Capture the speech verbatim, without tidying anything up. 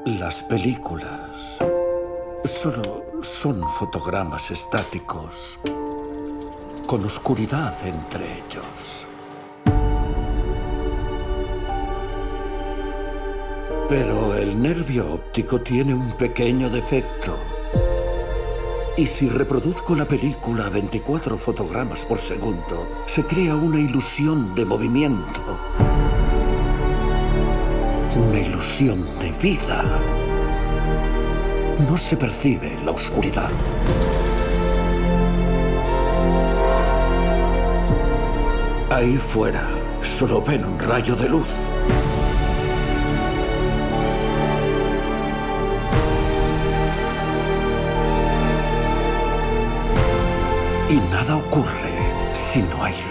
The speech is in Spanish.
Las películas solo son fotogramas estáticos con oscuridad entre ellos. Pero el nervio óptico tiene un pequeño defecto. Y si reproduzco la película a veinticuatro fotogramas por segundo, se crea una ilusión de movimiento. Una ilusión de vida. No se percibe la oscuridad. Ahí fuera, solo ven un rayo de luz. Y nada ocurre si no hay